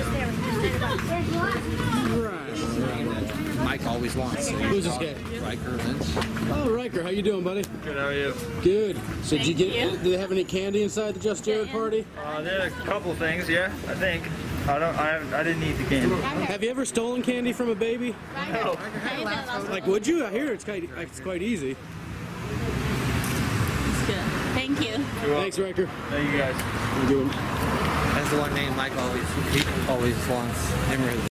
Mike always wants. Who's this guy? Riker Lynch. Oh, Riker, how you doing, buddy? Good, how are you? Good. So did you get? Do they have any candy inside the Just Jared party? There are a couple things, yeah. I think. I didn't eat the candy. Have you ever stolen candy from a baby? No. Like, would you? I hear it's quite easy. It's good. Thank you. Thanks, Riker. Thank you guys. How you doing? That's the one name Mike always wants. Him or his